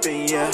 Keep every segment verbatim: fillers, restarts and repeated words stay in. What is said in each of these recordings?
drippin', yeah.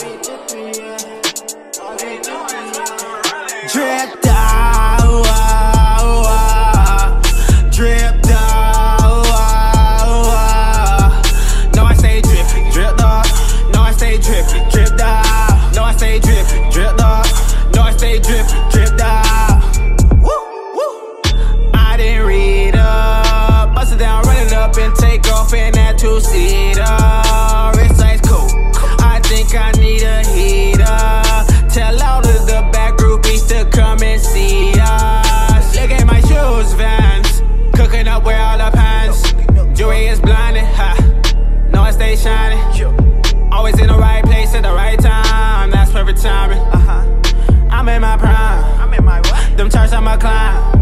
Dripped out, oh, oh. Dripped out, oh, oh. No, I stay drippin', dripped up. No, I stay drippin', dripped out. No, I stay drippin', dripped up. No, I stay drippin', dripped out. Woo, woo. I didn't read up, bust it down, run it up, and take off in that two-seater. Wrist size cool. I think I need a heater. Tell all of the bad groupies to come and see us. Look at my shoes, Vans. Cooking up where all the pants. Jewelry is blinding, ha. No, I stay shining. Always in the right place at the right time. That's perfect timing. Uh-huh. I'm in my prime. I'm in my what? Them charts I'ma climb.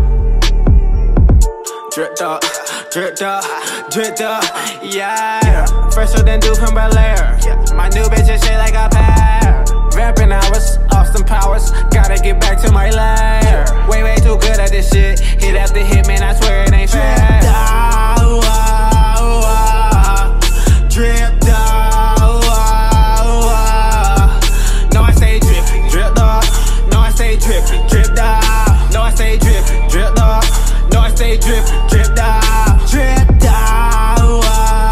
Dripped up, dripped up, dripped up, yeah. Fresher than dude from Bel Air. My new bitch is shit like a pear. Vamping hours, Austin Powers. Gotta get back to my lair. Way, way too good at this shit. Hit after hit, man, I swear it ain't fair. Dripped out, oh, oh. Dripped out, oh, oh. No, I stay dripping, dripped up. No, I stay dripping, dripped out. No, I stay dripping, dripped up. No, I stay drippin', dripped out, dripped out, oh,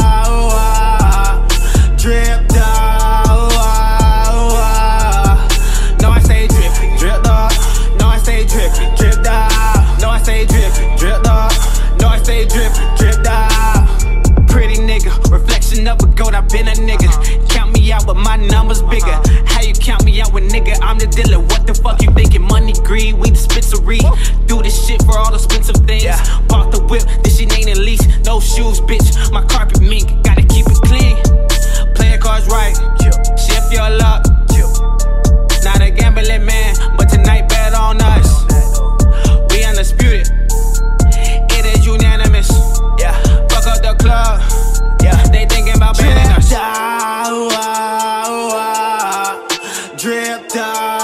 oh. Dripped out, oh, oh. No, I stay drippin', dripped up. No, I stay drippin', dripped out. No, I stay drippin', dripped up. No, I stay drippin', dripped out. Pretty nigga, reflection of a goat, I been a nigga. Count me out, but my number's bigger. How you count me out when nigga, I'm the dealer? What the fuck you thinking? Money, greed, we dispensary. Do this shit for all the expensive things. Yeah. Bought the whip, this shit ain't a lease. No shoes, bitch, my carpet mink. Gotta keep it clean. Playing cards right, shift your luck. Not a gambling man, but tonight bet on us. We undisputed, it is unanimous. Yeah, fuck up the club. Yeah, they thinking about banning us. Dripped out, oh, oh. Dripped out.